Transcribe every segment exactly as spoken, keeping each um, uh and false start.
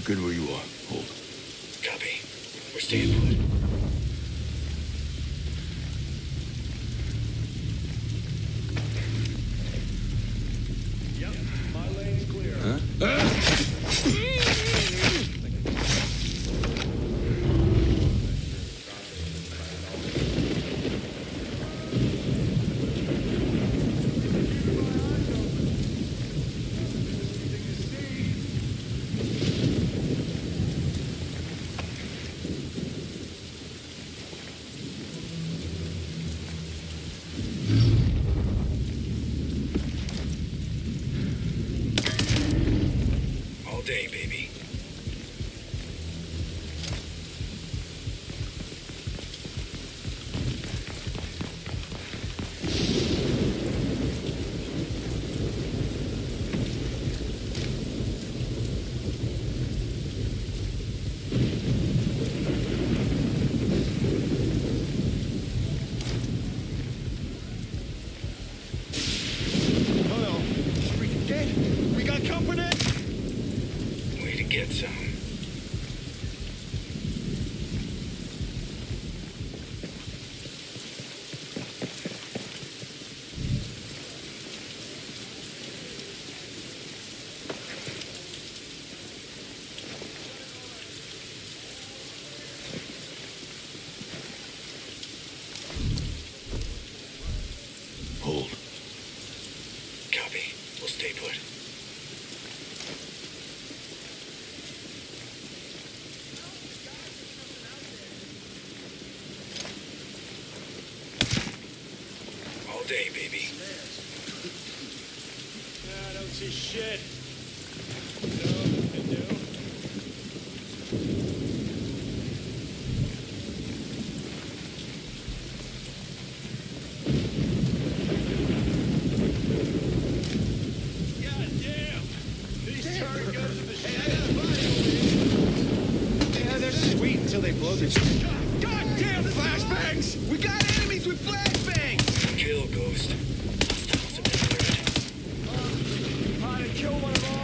Good where you are. Hold. Copy. We're staying put. Yep, my lane's clear. Huh? Ah! All day, baby. Oh no, he's freaking dead. We got company. Way to get some. Hold. Copy. We'll stay put. All day, baby. I don't see shit. No, can do. God damn! These turret guns are the shit. Hey, I got a body over here. Yeah, they're sweet until they blow their. God, God damn flashbangs! We got enemies with flashbangs! Kill, Ghost. Hostiles have been alerted. How to kill one of them.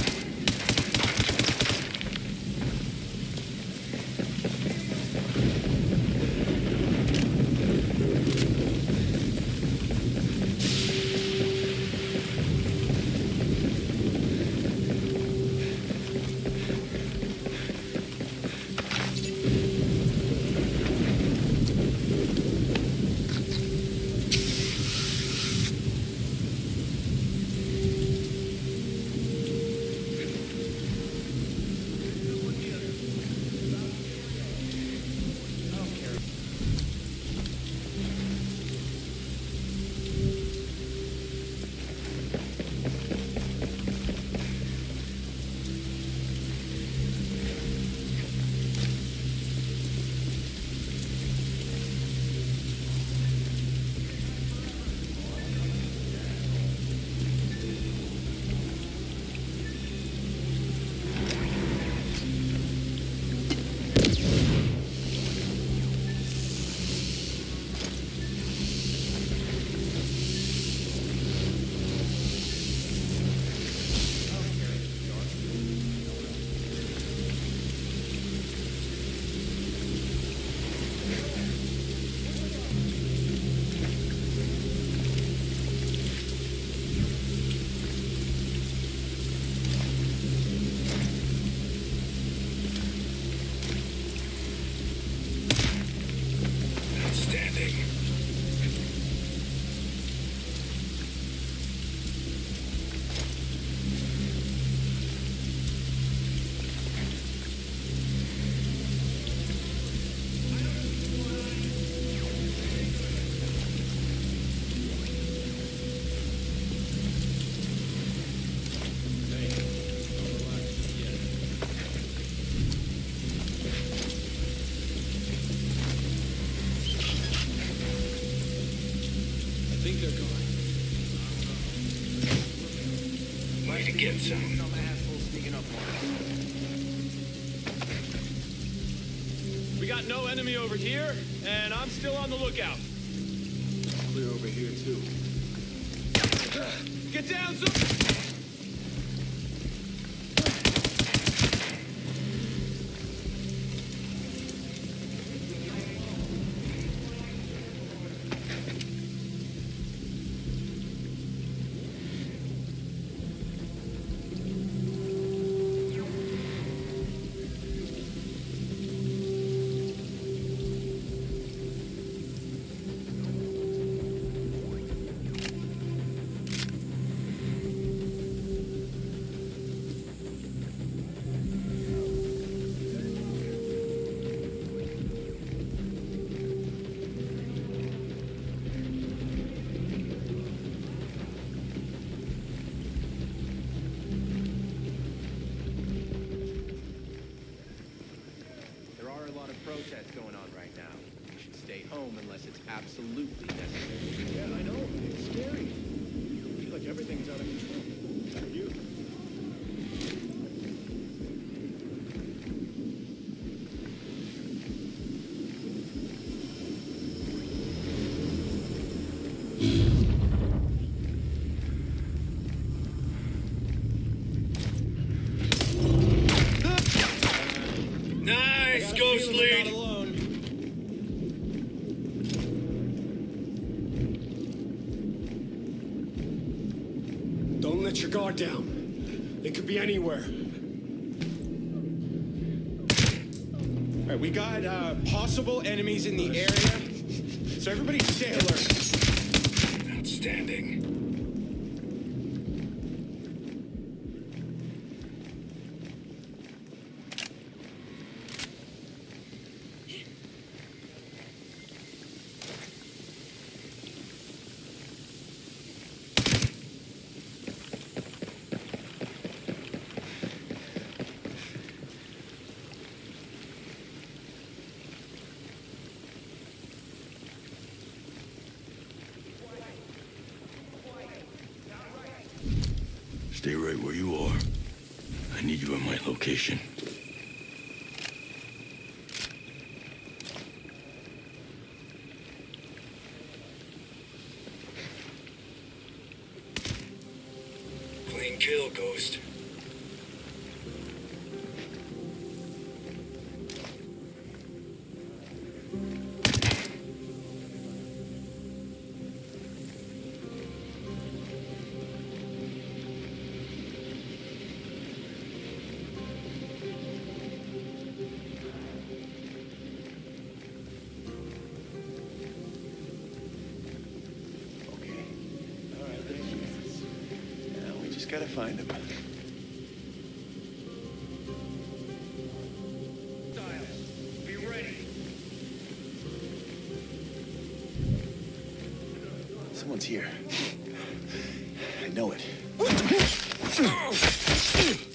Outstanding. I think they're gone. Way to get some. Some asshole sneaking up on us. We got no enemy over here, and I'm still on the lookout. Clear over here, too. Get down, Zoom! are a lot of protests going on right now. You should stay home unless it's absolutely necessary. Yeah, I know. It's scary. I feel like everything's out of control. You. Nice, Ghost Not Lead. alone. Don't let your guard down. They could be anywhere. All right, we got uh, possible enemies in the area, so everybody stay alert. Outstanding. Stay right where you are. I need you at my location. Clean kill, Ghost. Okay. All right, there he is. Now we just gotta find him. Be ready. Someone's here. I know it.